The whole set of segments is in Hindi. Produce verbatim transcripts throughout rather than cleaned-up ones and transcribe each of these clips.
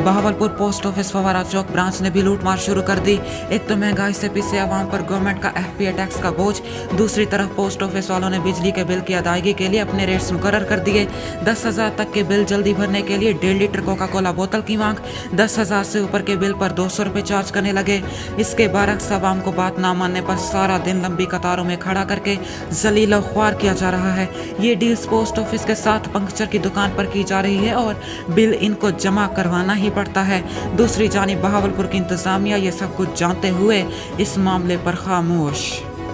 बहावलपुर पोस्ट ऑफिस फवारा चौक ब्रांच ने भी लूटमार शुरू कर दी। एक तो महंगाई से पिसे आवाम पर गवर्नमेंट का एफपीए टैक्स का बोझ, दूसरी तरफ पोस्ट ऑफिस वालों ने बिजली के बिल की अदायगी के लिए अपने रेट्स मुकर्रर कर दिए। दस हजार तक के बिल जल्दी भरने के लिए डेढ़ लीटर कोका कोला बोतल की मांग, दस हजार से ऊपर के बिल पर दो सौ रुपए चार्ज करने लगे। इसके बरक्स आवाम को बात ना मानने पर सारा दिन लंबी कतारों में खड़ा करके जलील ख्वार किया जा रहा है। ये डील्स पोस्ट ऑफिस के साथ पंक्चर की दुकान पर की जा रही है और बिल इनको जमा करवाना ही पड़ता है। दूसरी जानिब बहावलपुर की इंतजामिया ये सब कुछ जानते हुए इस मामले पर खामोश।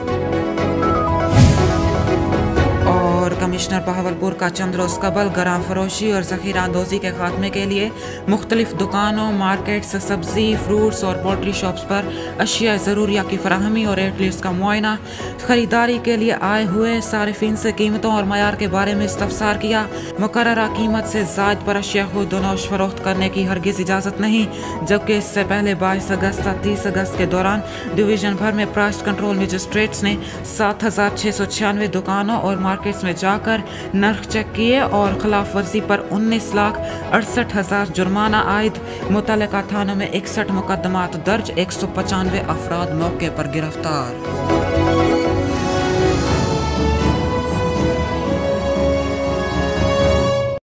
कमिश्नर बहावलपुर का चंद रोज कबल गराम फरोशी और जखीरा अंदोजी के खात्मे के लिए मुख्तलिफ दुकानों, मार्केट्स, सब्जी, फ्रूट्स और पोल्ट्री शॉप्स पर अशिया ज़रूरिया की फराहमी और रेट लिस्ट का मुआयना, खरीदारी के लिए आए हुए सारिफिन से कीमतों और मयार के बारे में इस्तफसार किया। मुकर्ररा कीमत से ज़ायद पर अशिया को दोनोश फरोख्त करने की हरगिज़ इजाज़त नहीं, जबकि इससे पहले बाईस अगस्त और तीस अगस्त के दौरान डिवीजन भर में प्राइस कंट्रोल मजिस्ट्रेट्स ने सात हजार छः सौ छियानवे दुकानों और मार्केट्स में जाकर नर्ख चेक किए और खिलाफ वर्जी पर उन्नीस लाख अड़सठ हजार जुर्माना आयद। मुतल्लिका थानों में इकसठ मुकदमात दर्ज, एक सौ पचानवे अफराद मौके पर गिरफ्तार।